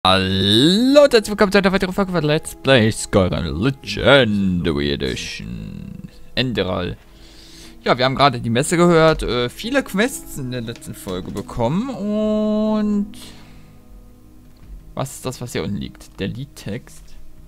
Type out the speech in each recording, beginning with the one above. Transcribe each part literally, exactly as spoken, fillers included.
Hallo und herzlich willkommen zu einer weiteren Folge von Let's Play Skyrim Legendary Edition. Enderal. Ja, wir haben gerade die Messe gehört, äh, viele Quests in der letzten Folge bekommen und... Was ist das, was hier unten liegt? Der Liedtext.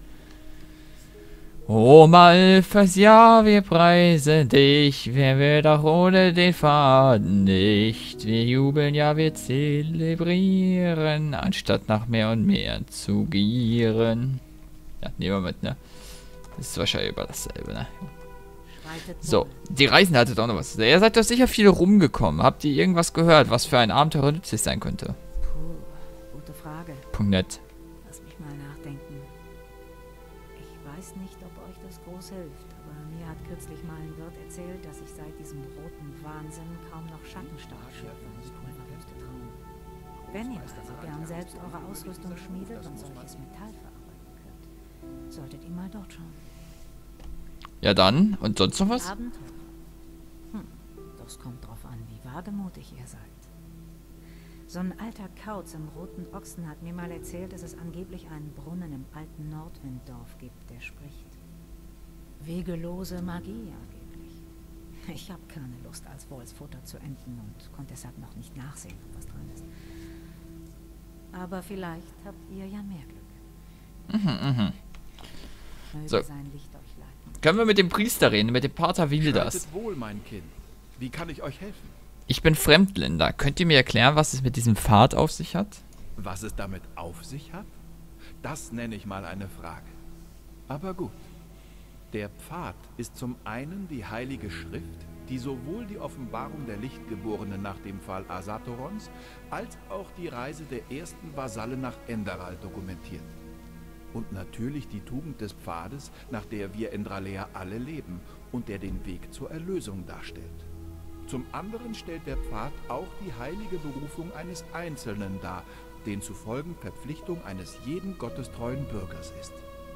O Malphas, ja, wir preisen dich, wer wird auch ohne den Faden nicht. Wir jubeln, ja, wir zelebrieren, anstatt nach mehr und mehr zu gieren. Ja, nehmen wir mit, ne? Das ist wahrscheinlich über dasselbe, ne? So, die Reisen hattet auch noch was. Ihr seid doch sicher viel rumgekommen. Habt ihr irgendwas gehört, was für ein Abenteuer nützlich sein könnte? Puh, gute Frage. Punkt net. Lass mich mal nachdenken. Ich weiß nicht, ob euch das groß hilft, aber mir hat kürzlich mal ein Wirt erzählt, dass ich seit diesem roten Wahnsinn kaum noch Schattenstaub schürfe und Pulverwüste trauen. Wenn ihr also gern selbst eure Ausrüstung schmiedet und solches Metall verarbeiten könnt, solltet ihr mal dort schauen. Ja dann, und sonst noch was? Abenteuer. Hm, das kommt drauf an, wie wagemutig ihr seid. So ein alter Kauz im Roten Ochsen hat mir mal erzählt, dass es angeblich einen Brunnen im alten Nordwinddorf gibt, der spricht. Wegelose Magie angeblich. Ich habe keine Lust, als Wolfsfutter zu enden und konnte deshalb noch nicht nachsehen, ob was dran ist. Aber vielleicht habt ihr ja mehr Glück. Mhm, mhm. Möge So. sein Licht euch leiten. Können wir mit dem Priester reden, mit dem Pater Vildas? Schreitet wohl, mein Kind. Wie kann ich euch helfen? Ich bin Fremdländer. Könnt ihr mir erklären, was es mit diesem Pfad auf sich hat? Was es damit auf sich hat? Das nenne ich mal eine Frage. Aber gut. Der Pfad ist zum einen die Heilige Schrift, die sowohl die Offenbarung der Lichtgeborenen nach dem Fall Asatorons, als auch die Reise der ersten Vasallen nach Enderal dokumentiert. Und natürlich die Tugend des Pfades, nach der wir Endraleer alle leben und der den Weg zur Erlösung darstellt. Zum anderen stellt der Pfad auch die heilige Berufung eines Einzelnen dar, den zu folgen Verpflichtung eines jeden gottestreuen Bürgers ist.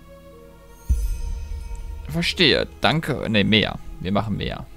Verstehe. Danke. Ne, mehr. Wir machen mehr.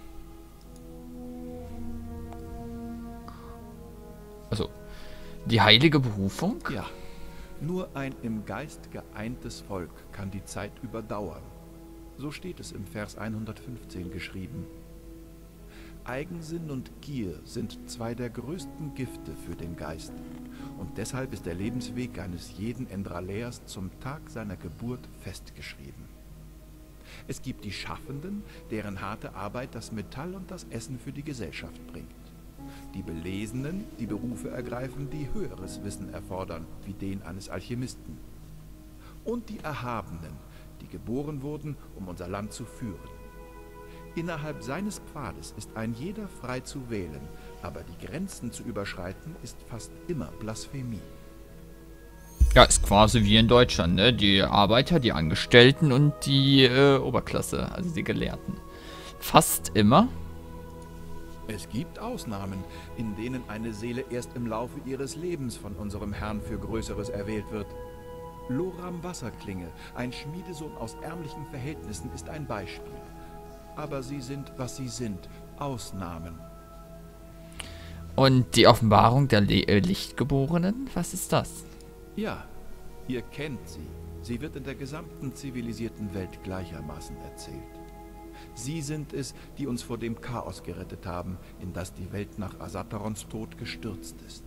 Also, die heilige Berufung? Ja, nur ein im Geist geeintes Volk kann die Zeit überdauern. So steht es im Vers hundertfünfzehn geschrieben. Eigensinn und Gier sind zwei der größten Gifte für den Geist. Und deshalb ist der Lebensweg eines jeden Endraleers zum Tag seiner Geburt festgeschrieben. Es gibt die Schaffenden, deren harte Arbeit das Metall und das Essen für die Gesellschaft bringt. Die Belesenen, die Berufe ergreifen, die höheres Wissen erfordern, wie den eines Alchemisten. Und die Erhabenen, die geboren wurden, um unser Land zu führen. Innerhalb seines Pfades ist ein jeder frei zu wählen, aber die Grenzen zu überschreiten ist fast immer Blasphemie. Ja, ist quasi wie in Deutschland, ne? Die Arbeiter, die Angestellten und die äh, Oberklasse, also die Gelehrten. Fast immer. Es gibt Ausnahmen, in denen eine Seele erst im Laufe ihres Lebens von unserem Herrn für Größeres erwählt wird. Loram Wasserklinge, ein Schmiedesohn aus ärmlichen Verhältnissen, ist ein Beispiel. Aber sie sind, was sie sind, Ausnahmen. Und die Offenbarung der Le äh, Lichtgeborenen, was ist das? Ja, ihr kennt sie. Sie wird in der gesamten zivilisierten Welt gleichermaßen erzählt. Sie sind es, die uns vor dem Chaos gerettet haben, in das die Welt nach Asatorons Tod gestürzt ist.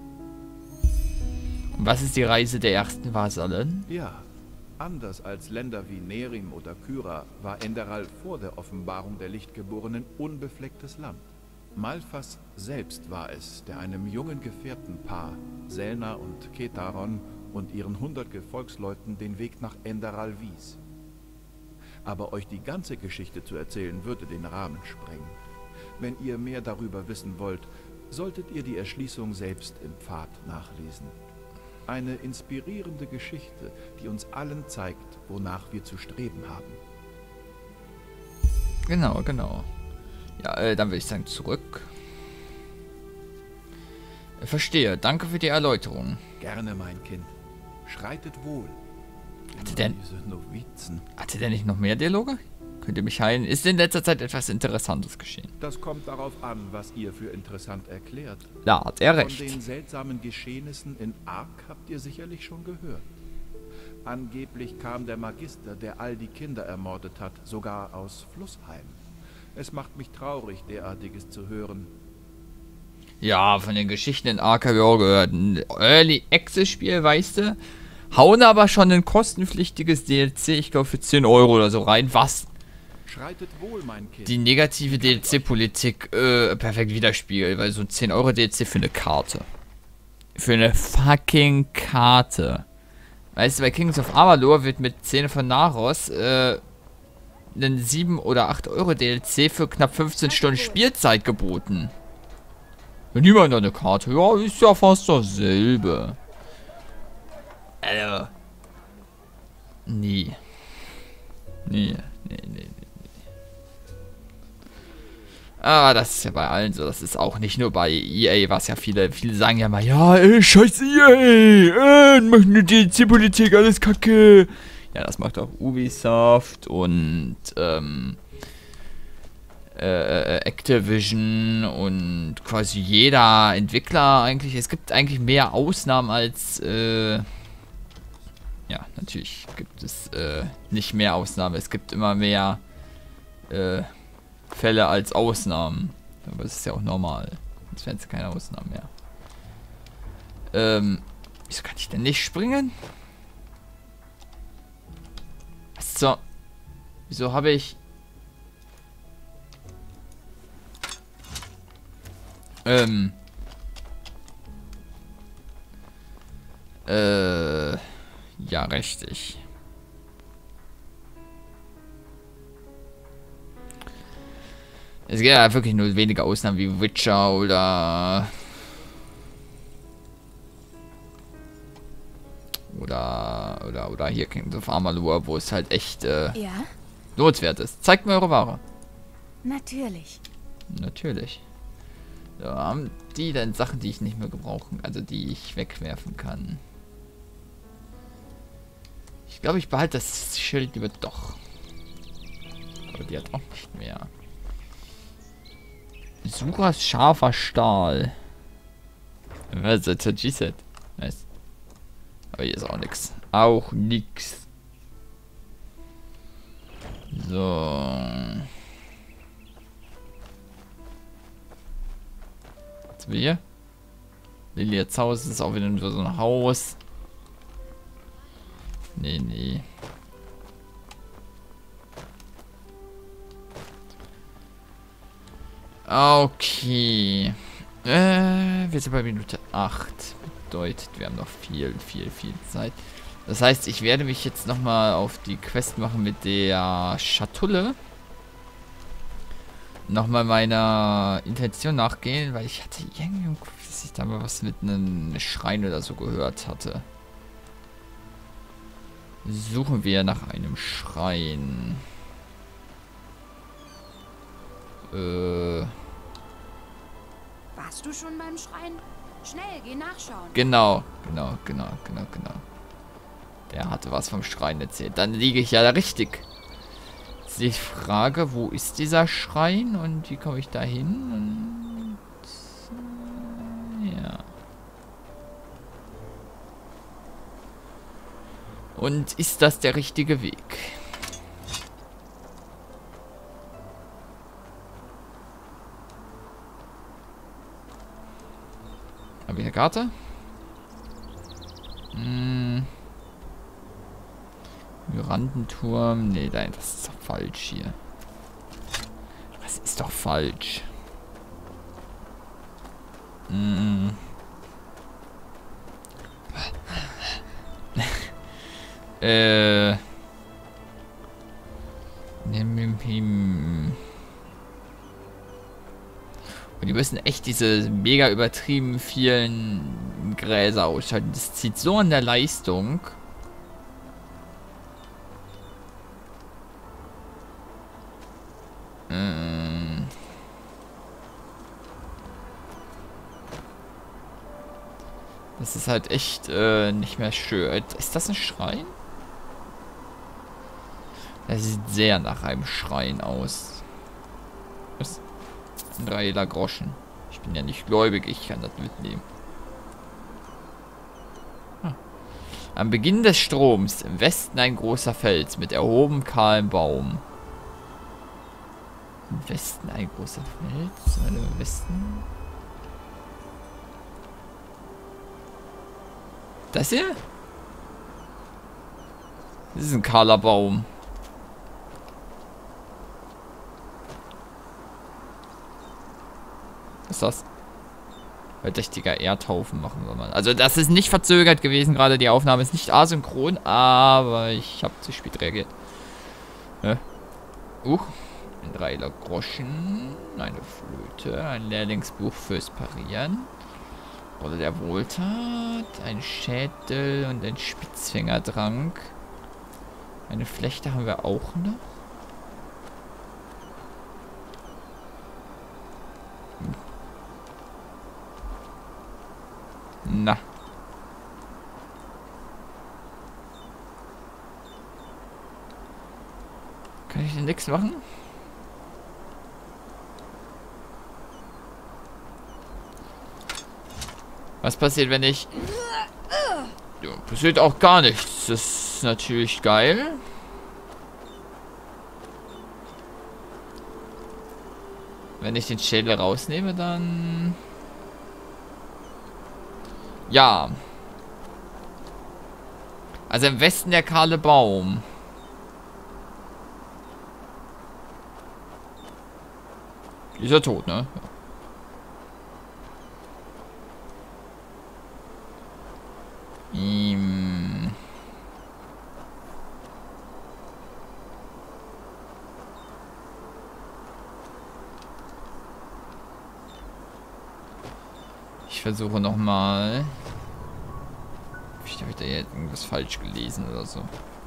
Und was ist die Reise der ersten Vasallen? Ja, anders als Länder wie Nerim oder Kyra war Enderal vor der Offenbarung der Lichtgeborenen unbeflecktes Land. Malphas selbst war es, der einem jungen Gefährtenpaar, Selna und Ketaron, und ihren hundert Gefolgsleuten den Weg nach Enderal wies. Aber euch die ganze Geschichte zu erzählen, würde den Rahmen sprengen. Wenn ihr mehr darüber wissen wollt, solltet ihr die Erschließung selbst im Pfad nachlesen. Eine inspirierende Geschichte, die uns allen zeigt, wonach wir zu streben haben. Genau, genau. Ja, äh, dann würde ich sagen, zurück. Äh, Verstehe. Danke für die Erläuterung. Gerne, mein Kind. Schreitet wohl. Hatte der, Diese Novizen. hatte der nicht noch mehr Dialoge? könnt ihr mich heilen. Ist in letzter Zeit etwas Interessantes geschehen. Das kommt darauf an, was ihr für interessant erklärt. Da hat er Von recht. den seltsamen Geschehnissen in Ark habt ihr sicherlich schon gehört. Angeblich kam der Magister, der all die Kinder ermordet hat, sogar aus Flussheim. Es macht mich traurig, derartiges zu hören. Ja, von den Geschichten in Ark habe ich auch gehört. Ein Early Access Spiel, weißt du? Hauen aber schon ein kostenpflichtiges D L C, ich glaube für zehn Euro oder so rein. Was? Schreitet wohl, mein Kind. Die negative D L C-Politik äh, perfekt widerspiegelt, weil so ein zehn Euro D L C für eine Karte. Für eine fucking Karte. Weißt du, bei Kings of Amalur wird mit Szene von Naros äh, ein sieben oder acht Euro D L C für knapp fünfzehn Stunden Spielzeit geboten. Wenn niemand eine Karte, ja, ist ja fast dasselbe. Also. Nee. Nee, nee, nee, nee. Aber das ist ja bei allen so. Das ist auch nicht nur bei E A, was ja viele, viele sagen ja mal, ja, ey, scheiß E A, äh, mach eine D L C-Politik, alles kacke. Ja, das macht auch Ubisoft und, ähm, äh, Activision und quasi jeder Entwickler eigentlich. Es gibt eigentlich mehr Ausnahmen als, äh, ja, natürlich gibt es, äh, nicht mehr Ausnahmen. Es gibt immer mehr, äh, Fälle als Ausnahmen. Aber das ist ja auch normal. Sonst wären es keine Ausnahmen mehr. Ähm, wieso kann ich denn nicht springen? So. Wieso habe ich... Ähm... Äh... Ja, richtig. Es gibt ja wirklich nur wenige Ausnahmen wie Witcher oder... Oder... Oder, oder hier Kings of Amalur, wo es halt echt, äh... Ja? lohnenswert ist. Zeigt mir eure Ware. Natürlich. Natürlich. So, haben die denn Sachen, die ich nicht mehr gebrauchen, also die ich wegwerfen kann? Ich glaube, ich behalte das Schild lieber doch. Aber die hat auch nicht mehr. Suras scharfer Stahl. Was ist das G-Set? Nice. Aber hier ist auch nix. Auch nix. So. Was haben wir hier? Lilias Haus ist auch wieder nur so ein Haus. Nee, nee. Okay. Äh, wir sind bei Minute acht. Bedeutet, wir haben noch viel, viel, viel Zeit. Das heißt, ich werde mich jetzt nochmal auf die Quest machen mit der Schatulle. Nochmal meiner Intention nachgehen, weil ich hatte irgendwie im Kopf, dass ich da mal was mit einem Schrein oder so gehört hatte. Suchen wir nach einem Schrein. Äh. Warst du schon beim Schrein? Schnell, geh nachschauen. Genau, genau, genau, genau, genau. Der hatte was vom Schrein erzählt. Dann liege ich ja da richtig. Jetzt die Frage, wo ist dieser Schrein und wie komme ich da hin? Und, äh, ja. Und ist das der richtige Weg? Habe ich eine Karte? Hm. Myrandenturm. Nee, nein, das ist doch falsch hier. Das ist doch falsch. Hm. äh. Und die müssen echt diese mega übertrieben vielen Gräser ausschalten. Das zieht so an der Leistung. Ähm. Das ist halt echt äh, nicht mehr schön. Ist das ein Schrein? Das sieht sehr nach einem Schrein aus. Was? Ein Dreiler Groschen. Ich bin ja nicht gläubig, ich kann das mitnehmen. Ah. Am Beginn des Stroms, im Westen ein großer Fels mit erhoben kahlem Baum. Im Westen ein großer Fels? Im Westen? Das hier? Das ist ein kahler Baum. Was ist das? Verdächtiger Erdhaufen machen wir mal. Also das ist nicht verzögert gewesen, gerade die Aufnahme ist nicht asynchron, aber ich habe zu spät reagiert. Ja. Uh, ein Dreiler Groschen, eine Flöte, ein Lehrlingsbuch fürs Parieren. Rolle der Wohltat, ein Schädel und ein Spitzfingertrank. Eine Flechte haben wir auch noch. Hm. Na. Kann ich denn nichts machen? Was passiert, wenn ich... Ja, passiert auch gar nichts. Das ist natürlich geil. Wenn ich den Schädel rausnehme, dann... Ja. Also im Westen der kahle Baum. Ist er tot, ne? Ja. Ihm. Ich versuche noch mal. Vielleicht habe ich da jetzt irgendwas falsch gelesen oder so.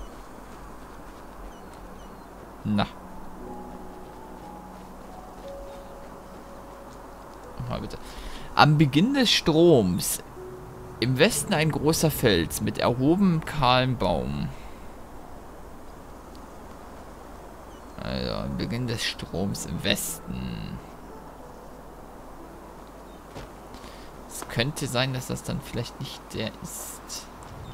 Na. Mal bitte. Am Beginn des Stroms. Im Westen ein großer Fels mit erhobenem kahlem Baum. Also, am Beginn des Stroms im Westen. Es könnte sein, dass das dann vielleicht nicht der ist.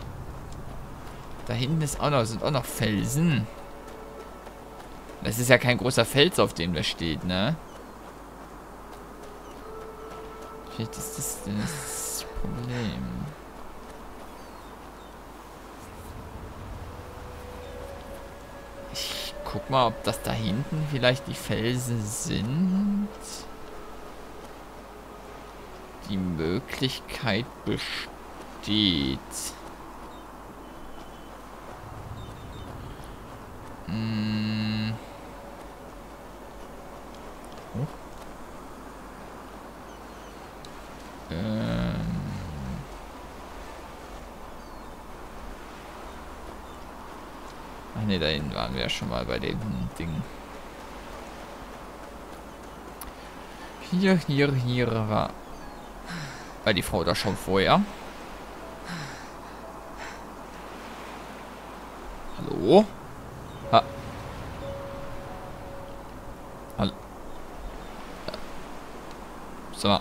Da hinten ist auch noch, sind auch noch Felsen. Das ist ja kein großer Fels, auf dem der steht, ne? Vielleicht ist das das Problem. Ich guck mal, ob das da hinten vielleicht die Felsen sind. Die Möglichkeit besteht. Hm. Oh. Ähm. Ach ne, da hinten waren wir ja schon mal bei dem Ding. Hier, hier, hier war... War die Frau da schon vorher? Hallo? Ha. Hallo. So.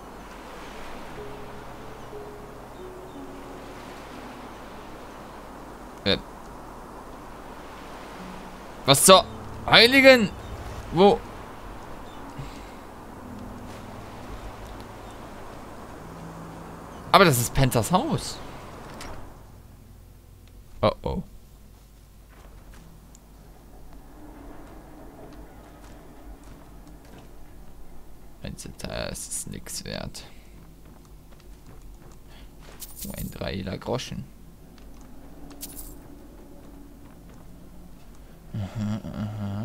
Äh. Was zur Heiligen? Wo? Aber das ist Panthers Haus. Oh oh. Das ist nix wert. Nur ein Dreiler Groschen. Aha, aha.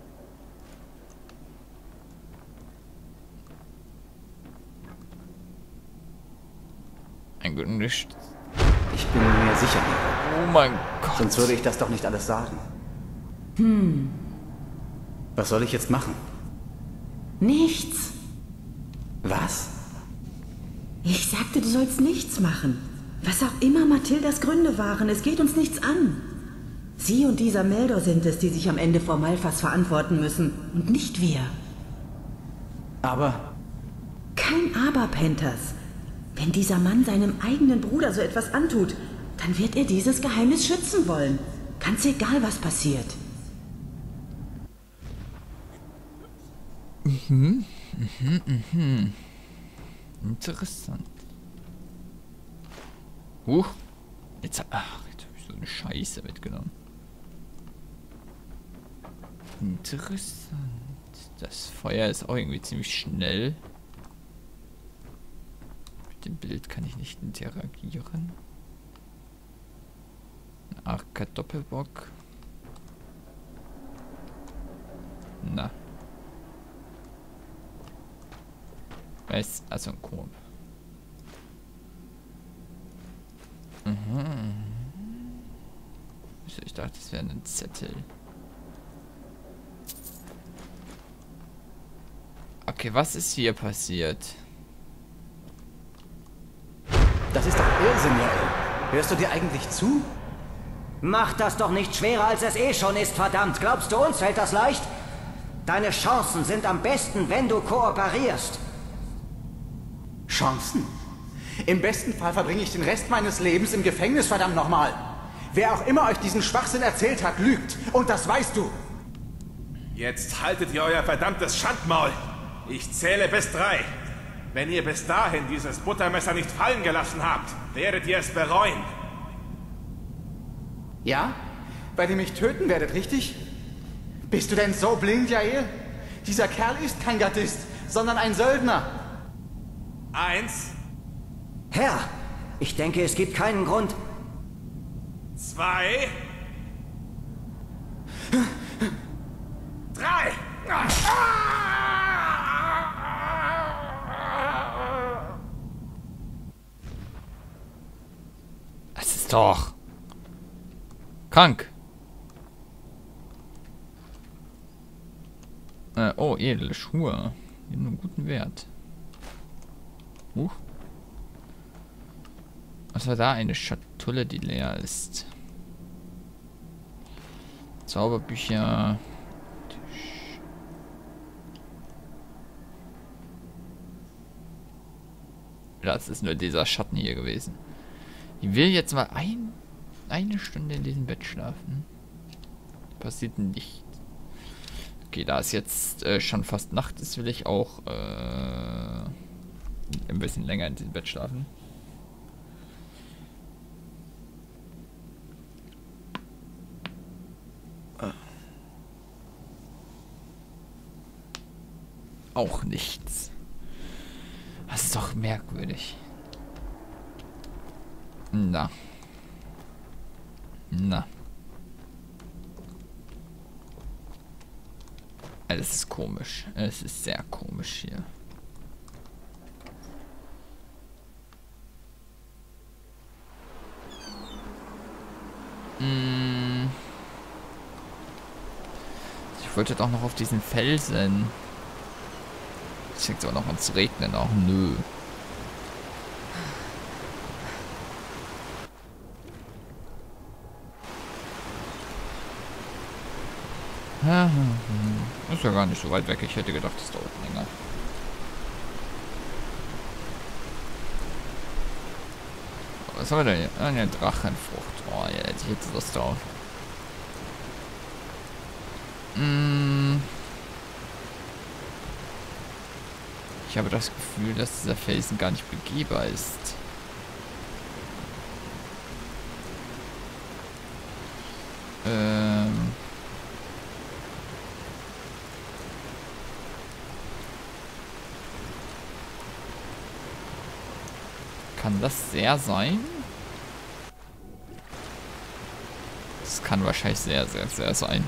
Ein guten Licht. Ich bin mir sicher. Oh mein Gott. Sonst würde ich das doch nicht alles sagen. Hm. Was soll ich jetzt machen? Nichts. Was? Ich sagte, du sollst nichts machen. Was auch immer Mathildas Gründe waren, es geht uns nichts an. Sie und dieser Meldor sind es, die sich am Ende vor Malphas verantworten müssen und nicht wir. Aber... Kein Aber, Pentas. Wenn dieser Mann seinem eigenen Bruder so etwas antut, dann wird er dieses Geheimnis schützen wollen. Ganz egal, was passiert. Mhm, mhm, mhm. Interessant. Huch. Jetzt, ach, jetzt habe ich so eine Scheiße mitgenommen. Interessant. Das Feuer ist auch irgendwie ziemlich schnell. Mit dem Bild kann ich nicht interagieren. Ein Arca-Doppelbock. Na. Weiß, also ein Korb. Mhm. Ich dachte, das wäre ein Zettel. Okay, was ist hier passiert? Das ist doch Irrsinn, Jael. Hörst du dir eigentlich zu? Mach das doch nicht schwerer, als es eh schon ist, verdammt. Glaubst du, uns fällt das leicht? Deine Chancen sind am besten, wenn du kooperierst. Chancen? Im besten Fall verbringe ich den Rest meines Lebens im Gefängnis, verdammt nochmal. Wer auch immer euch diesen Schwachsinn erzählt hat, lügt. Und das weißt du. Jetzt haltet ihr euer verdammtes Schandmaul. Ich zähle bis drei. Wenn ihr bis dahin dieses Buttermesser nicht fallen gelassen habt, werdet ihr es bereuen. Ja? Weil ihr mich töten werdet, richtig? Bist du denn so blind, Jael? Dieser Kerl ist kein Gardist, sondern ein Söldner. Eins. Herr, ich denke, es gibt keinen Grund. Zwei. Drei. Das ist doch krank. Äh, oh, edle Schuhe. Die haben einen guten Wert. Huch. Was war da? Eine Schatulle, die leer ist. Zauberbücher. Tisch. Das ist nur dieser Schatten hier gewesen. Ich will jetzt mal ein, eine Stunde in diesem Bett schlafen. Passiert nicht. Okay, da es jetzt äh, schon fast Nacht ist, will ich auch äh, ein bisschen länger in diesem Bett schlafen. Auch nichts. Das ist doch merkwürdig. Na. Na. Es ist komisch. Es ist sehr komisch hier. Hm. Ich wollte doch noch auf diesen Felsen. Es fängt auch noch an zu regnen. Auch nö. Ist ja gar nicht so weit weg. Ich hätte gedacht, es dauert länger. Was haben wir denn hier? Ah, eine Drachenfrucht. Oh, ja, hätte ich jetzt Lust drauf. Mm. Ich habe das Gefühl, dass dieser Felsen gar nicht begehbar ist. Ähm. Kann das sehr sein? Das kann wahrscheinlich sehr, sehr, sehr sein.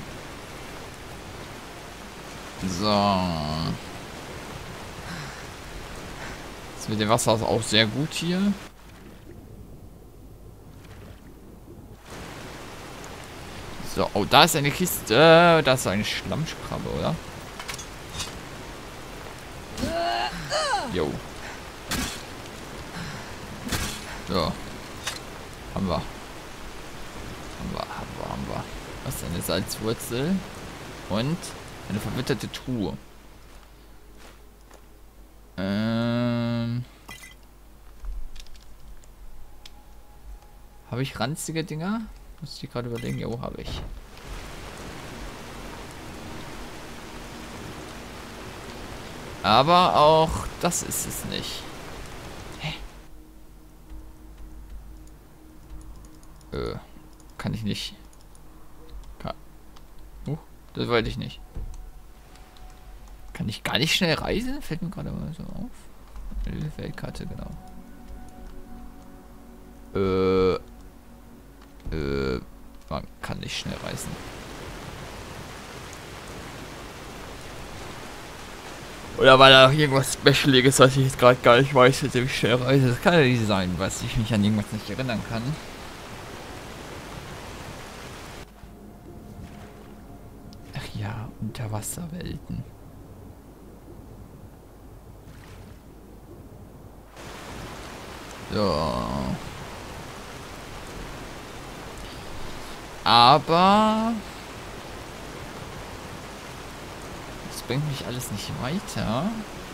So. Das mit dem Wasser ist auch sehr gut hier. So, oh, da ist eine Kiste. Da ist eine Schlammkrabbe, oder? Jo. So. Haben wir. Haben wir, haben wir, haben wir. Was? Eine Salzwurzel und eine verwitterte Truhe. Ähm... Habe ich ranzige Dinger? Muss ich gerade überlegen. Jo, habe ich. Aber auch das ist es nicht. Hä? Äh, kann ich nicht. Kann. Uh, das wollte ich nicht. Kann ich gar nicht schnell reisen? Fällt mir gerade mal so auf. Weltkarte, genau. Äh. Äh. Man kann nicht schnell reisen. Oder war da noch irgendwas Specialiges, was ich jetzt gerade gar nicht weiß, mit dem ich schnell reise? Das kann ja nicht sein, was ich mich an irgendwas nicht erinnern kann. Ach ja, Unterwasserwelten. So. Aber das bringt mich alles nicht weiter.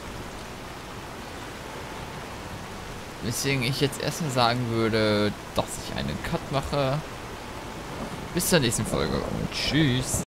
Weswegen ich jetzt erstmal sagen würde, dass ich einen Cut mache. Bis zur nächsten Folge und tschüss.